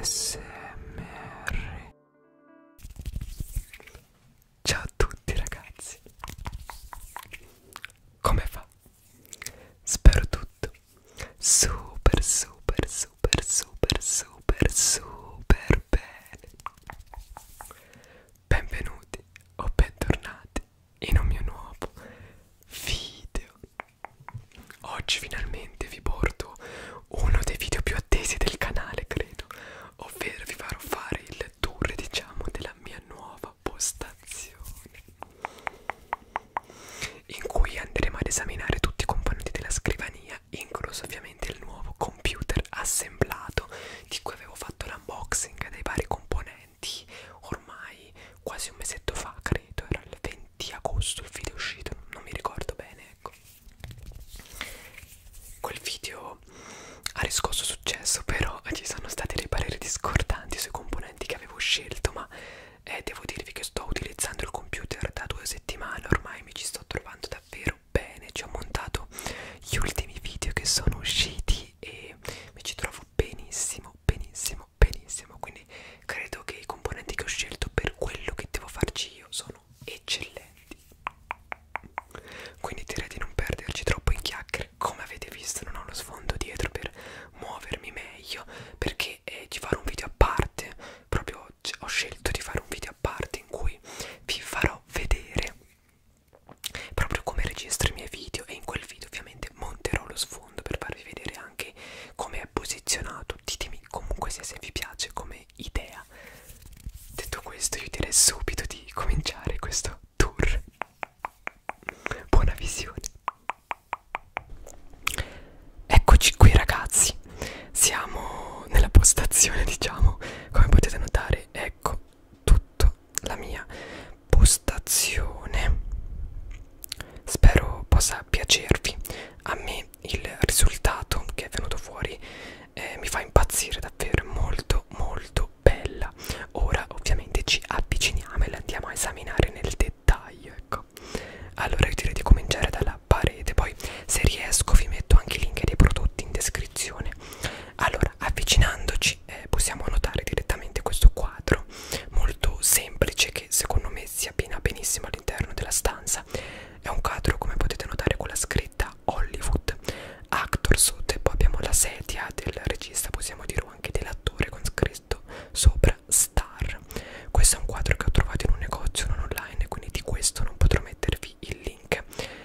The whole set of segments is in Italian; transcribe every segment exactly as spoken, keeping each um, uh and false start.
S M R. Ciao a tutti ragazzi, come va? Spero tutto super super super super super super bene. Benvenuti o bentornati in un mio nuovo video. Oggi finalmente vi porto uno dei video più attesi del canale, credo, ovvero vi farò fare il tour, diciamo, della mia nuova postazione, in cui andremo ad esaminare tutti i componenti della scrivania, incluso ovviamente il nuovo computer assemblato di cui avevo fatto l'unboxing dei vari componenti ormai quasi un mesetto fa, credo, era il venti agosto il video uscito, non mi ricordo bene, ecco. Quel video ha riscosso successo, però ci sono stati dei pareri discordanti sui componenti che avevo scelto, ma eh, devo dirvi che sto utilizzando il computer da due settimane, ormai mi ci sto trovando davvero bene, ci ho montato gli ultimi video che sono usciti e mi ci trovo benissimo, benissimo, benissimo, quindi credo che i componenti che ho scelto per quello che devo farci io sono eccellenti. Quindi direi di non perderci troppo in chiacchiere. Come avete visto non ho lo sfondo dietro per muovermi meglio, perché eh, ci farò un video a parte, proprio ho scelto di fare un video a parte in cui vi farò vedere proprio come registro i miei video, e in quel video ovviamente monterò lo sfondo per farvi vedere anche come è posizionato. Ditemi comunque se, se vi piace come idea. Detto questo, io direi subito di cominciare questo tour. Buona visione. Eccoci qui ragazzi, siamo nella postazione, diciamo, come potete notare, ecco tutta la mia postazione. Spero possa piacervi. A me il risultato che è venuto fuori eh, mi fa impazzire davvero, è molto molto bella. Ora ovviamente ci avviciniamo e la andiamo a esaminare nel dettaglio, ecco. Allora io direi di cominciare dalla parete, poi se riesco vi metto anche i link dei prodotti in descrizione. Allora, avvicinandoci eh, possiamo notare direttamente questo quadro molto semplice che secondo me si abbina benissimo all'interno della stanza. È un quadro, come potete notare, con la scritta Hollywood Actor sotto, e poi abbiamo la sedia del regista, possiamo dire anche dell'attore, con scritto sopra Star. Questo è un quadro che ho trovato in un negozio non online, quindi di questo non potrò mettervi il link,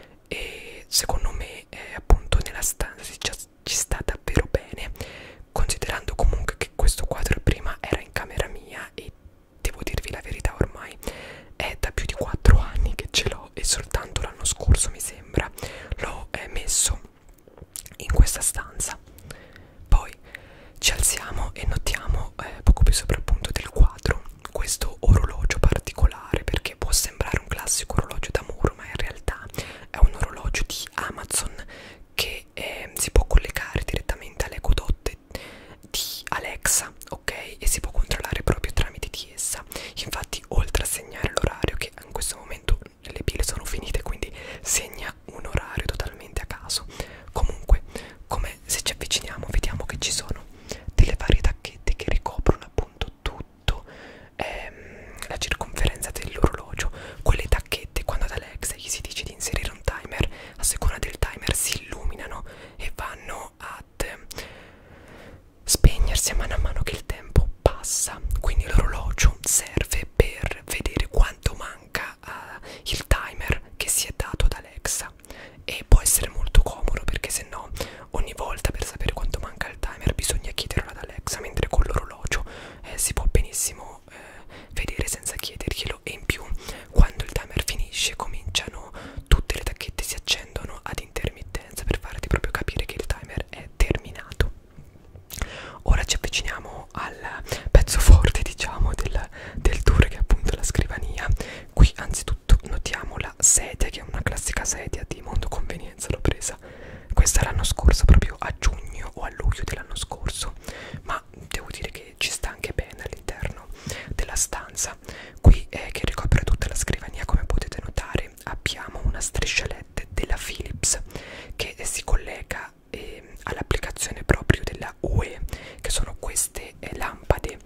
e secondo me eh, appunto nella stanza ci, ci sta davvero bene, considerando comunque che questo quadro prima era in camera mia e devo dirvi la verità, ormai è da più di quattro anni che ce l'ho e soltanto l'anno scorso mi sembra l'ho eh, messo in questa stanza. Poi ci alziamo e notiamo eh, poco più sopra appunto del quadro questo orologio particolare, perché può sembrare un classico orologio da muro, ma in realtà è un orologio di Amazon che eh, si può collegare direttamente alle Echo Dot di Alexa, ok? E si può controllare proprio tramite di essa. Infatti, oltre a segnare l'orario, che in questo momento le pile sono finite, quindi segna un orario totalmente a caso. Comunque, come se ci avviciniamo vediamo che ci sono delle varie tacchette che ricoprono appunto tutto ehm, la circonferenza dell'orologio. Quelle tacchette, quando ad Alexa gli si dice di inserire un timer, a seconda del timer si illuminano e vanno ad spegnersi a mano a mano che il tempo passa. Quindi l'orologio serve per vedere quanto manca uh, il timer che si è dato ad Alexa, e può essere molto comodo perché se no ogni volta per sapere quanto manca il timer bisogna chiederlo ad Alexa, mentre con l'orologio eh, si può benissimo eh, vedere senza chiederglielo, e in più quando il timer finisce cominciano tutte le tacchette, si accendono ad intermittenza per farti proprio capire che il timer è terminato. Ora ci avviciniamo al pezzo forte, diciamo, del, del tour, che è appunto la scrivania. Qui anzitutto notiamo la sedia, che è una classica sedia di Mondo Convenienza, l'ho presa questa l'anno scorso, proprio a giugno o a luglio dell'anno scorso, ma devo dire che ci sta anche bene all'interno della stanza. Qui eh, che ricopre tutta la scrivania, come potete notare, abbiamo una striscia L E D della Philips che eh, si collega eh, all'applicazione proprio della U E, che sono queste eh, lampade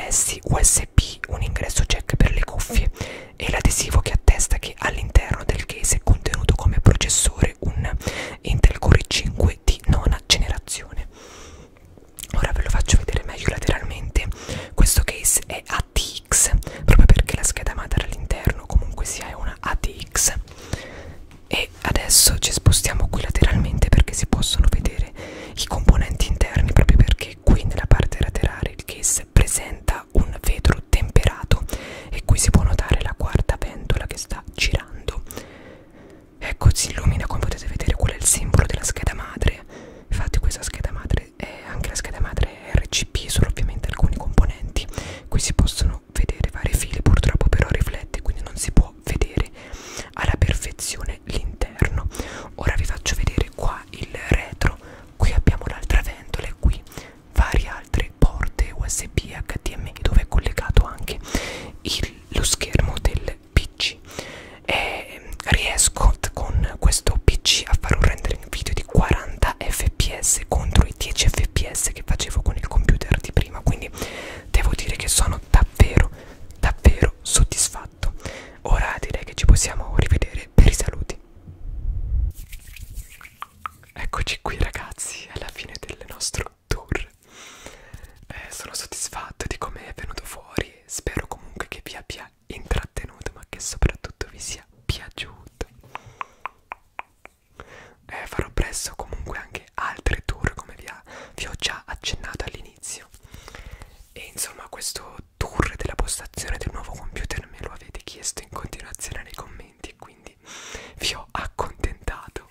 ingressi U S B, un ingresso jack per le cuffie e l'adesivo che attesta che all'interno del case è contenuto come processore un Intel Core i cinque di nona generazione. Ora ve lo faccio vedere meglio lateralmente. Questo case è A T X proprio perché la scheda madre all'interno comunque sia è una A T X. E adesso ci spostiamo qui lateralmente perché si possono vedere i componenti interni, proprio perché qui nella parte laterale il case presenta un vetro temperato e qui si può notare la quarta pentola che sta girando. Ecco, si illumina, come potete vedere qual è il simbolo della scheda madre. Infatti questa scheda madre è anche la scheda madre R G B, solo ovviamente alcuni componenti. Qui si possono vedere vari fili, purtroppo però riflette, quindi non si può vedere alla perfezione l'interno. Ora vi faccio vedere qua il retro. Qui abbiamo l'altra ventola e qui varie altre porte U S B e H D M I dove è collegato anche il, lo schermo del P C. E riesco con questo P C a fare un rendering video di quaranta F P S contro i dieci F P S che facevo con il computer di prima, quindi devo dire che sono davvero davvero soddisfatto. Ora direi che ci possiamo rivedere per i saluti. Eccoci qui ragazzi, alla fine del nostro tour. Eh, sono soddisfatto di come è venuto fuori, spero comunque che vi abbia intrattenuto, ma che soprattutto vi sia piaciuto. Eh, farò presto comunque anche altri tour come vi, ha, vi ho già accennato all'inizio. E insomma questo tour della postazione del nuovo computer me lo avete chiesto in continuazione nei commenti e quindi vi ho accontentato.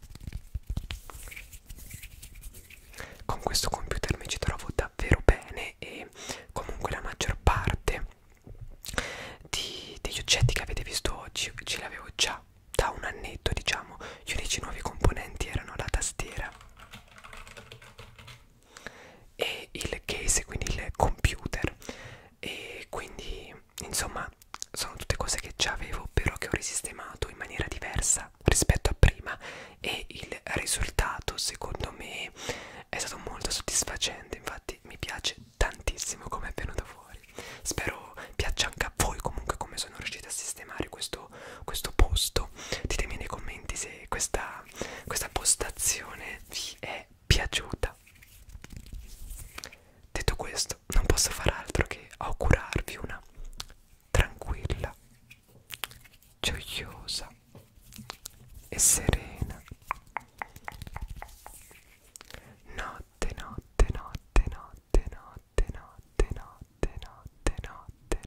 Con questo computer mi ci trovo davvero bene e comunque la maggior parte di, degli oggetti che avete visto oggi ce li avevo già da un annetto, diciamo. Gli unici nuovi componenti erano la tastiera e il case, quindi il computer, e quindi insomma sono tutte cose che già avevo però che ho risistemato in maniera diversa rispetto a prima e il risultato secondo me è stato molto soddisfacente. Infatti mi piace tantissimo come è venuto fuori, spero piaccia anche a voi comunque come sono riuscita a sistemare questo, questo posto. Ditemi nei commenti se questa, questa postazione vi è piaciuta. Detto questo, non posso far altro che augurarvi una tranquilla, gioiosa e serena